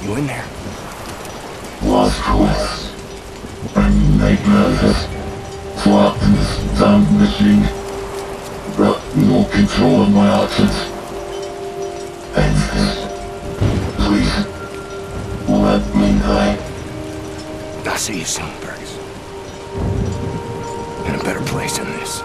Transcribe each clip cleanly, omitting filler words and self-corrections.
You in there? Blazkowicz. Ein nightmare has flopped in this damn machine. Got no control of my actions. End this. Please. Let me die. I'll see you soon, Fergus. In a better place than this.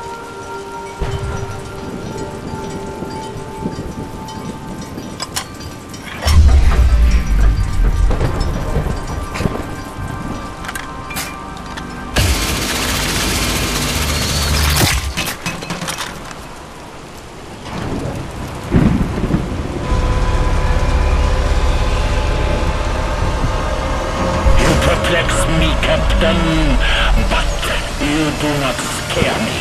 Me, Captain, but you do not scare me.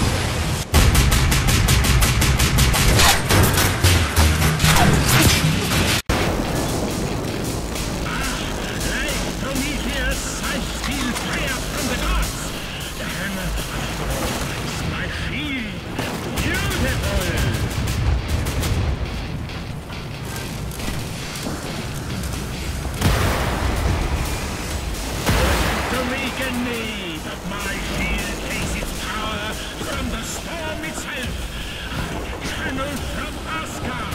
Like Prometheus, I steal fire from the gods. The hammer is my shield. Beautiful. Weaken me, but my shield takes its power from the storm itself. I channel from Asgard.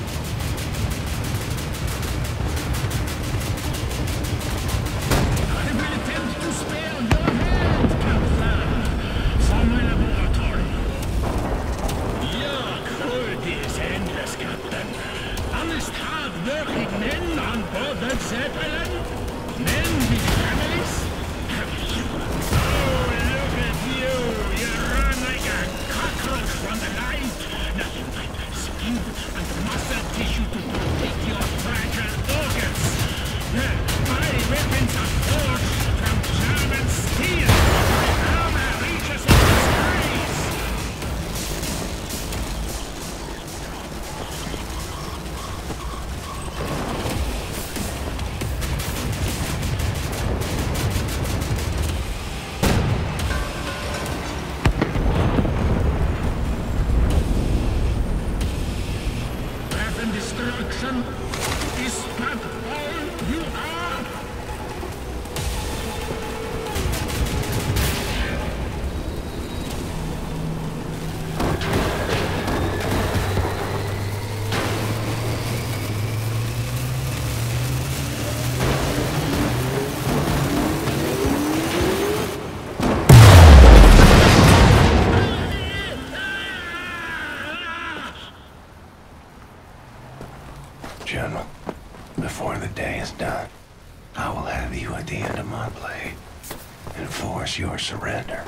I will attempt to spare your hand, Captain, from my laboratory. Your cruelty is endless, Captain. Honest, hard-working men on board the Zeppelin? Men with families? From the light, nothing but skin and muscle tissue to protect your fragile organs. My weapons are forged from German steel. My armor reaches in the skies. Destruction is that all you are? General, before the day is done, I will have you at the end of my blade and force your surrender.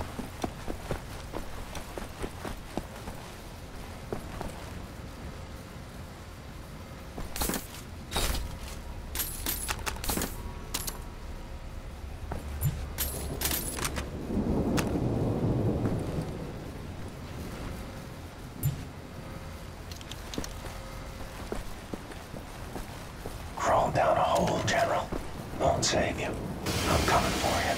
Crawl down a hole, General. Won't save you. I'm coming for you.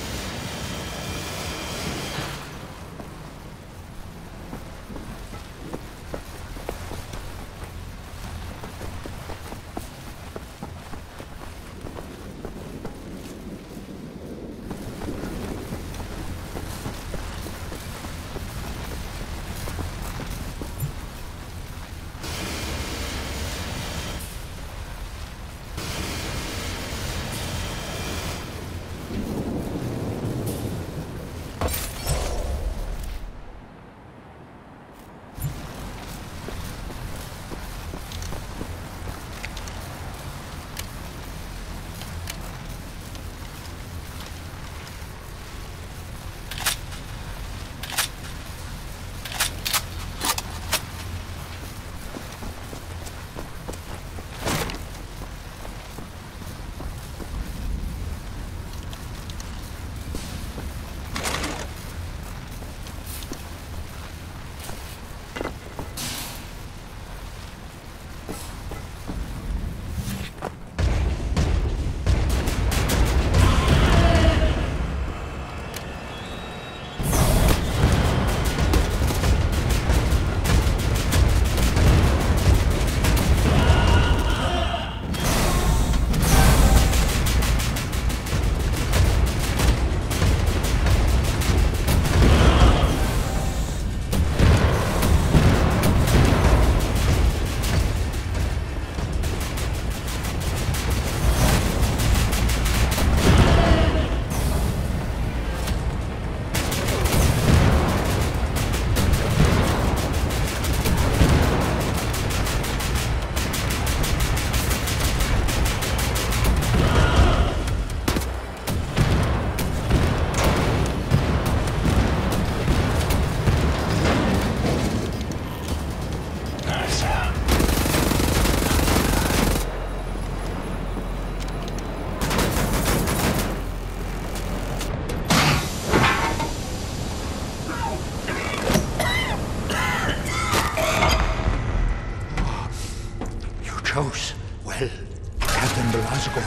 category.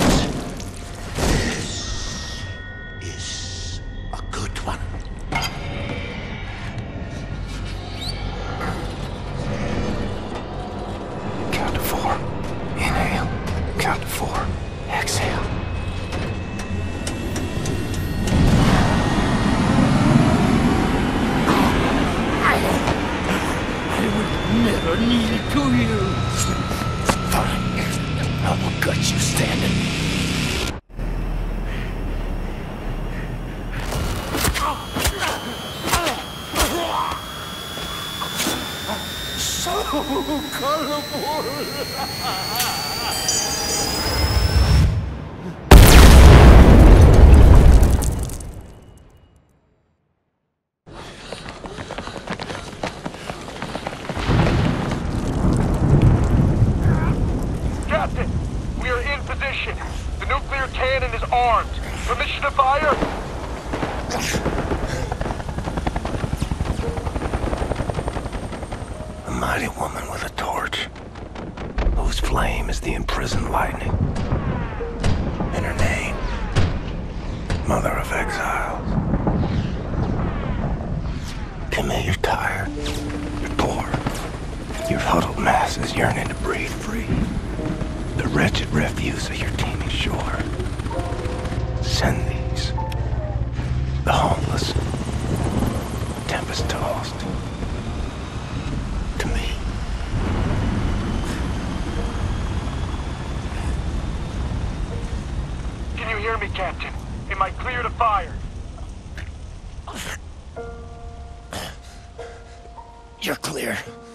Is a good one. Count to 4. Inhale. Count to 4. Exhale. I would never kneel to you. Fine. I will gut you standing. So colorful. Captain, we are in position. The nuclear cannon is armed. Permission to fire? A mighty woman with a torch, whose flame is the imprisoned lightning. And her name, Mother of Exiles. Camille, you're tired. You're bored. Your huddled masses yearning to breathe free. The wretched refuse of your teeming shore. Send these. The homeless, tempest-tossed, to me. Can you hear me, Captain? Am I clear to fire? You're clear.